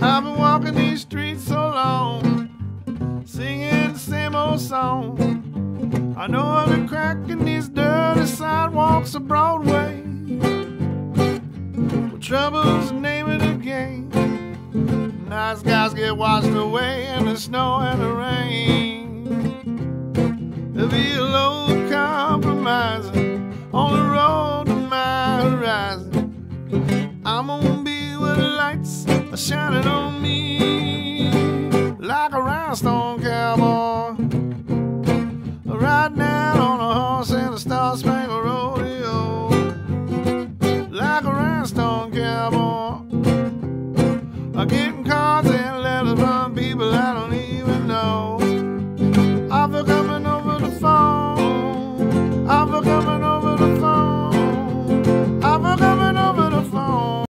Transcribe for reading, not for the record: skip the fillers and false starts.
I've been walking these streets so long, singing the same old song. I know I've been cracking these dirty sidewalks of Broadway. Well, trouble's the name of the game. Nice guys get washed away in the snow and the rain. There'll be a low compromising on the road to my horizon. I'm gonna be where the lights are shining on me, like a rhinestone cowboy, riding out on a horse in a star-spangled rodeo, like a rhinestone cowboy.